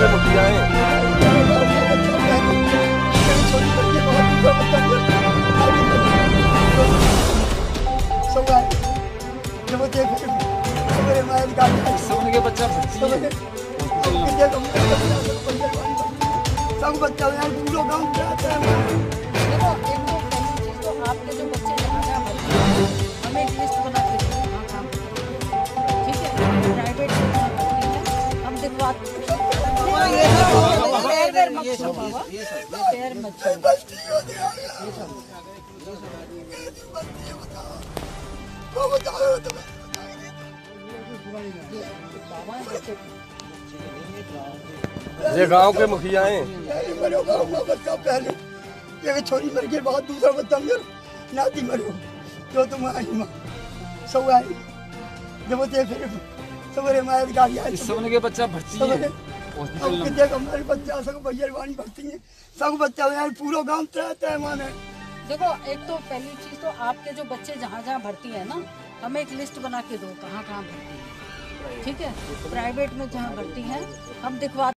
के मुखिया हैं। के बच्चा सब बच्चा पूरा गाँव जाता है। देखो एक तो पहली चीज तो आपके जो बच्चे जहाँ जहाँ भर्ती हैं हमें एक लिस्ट बना के दो कहाँ कहाँ भर्ती हैं, ठीक है। प्राइवेट में जहाँ भर्ती है हम दिखवाते हैं। पैर मत छुओ। ये गांव के मुखिया हैं। बच्चा पहले एक छोरी मर के बाद दूसरा बच्चा मेरा नाती मरो जो तुम आई माँ सब आई जब फिर सवेरे माया गाड़ी आई के बच्चा भर्ती है हमारे बच्चा सब भैयावानी भरती है सब बच्चा पूरा गाँव रहता है माने। देखो एक तो पहली चीज तो आपके जो बच्चे जहाँ जहाँ भर्ती है ना हमें एक लिस्ट बना के दो कहाँ कहाँ भर्ती है, ठीक है। प्राइवेट में जहाँ भर्ती है हम दिखवा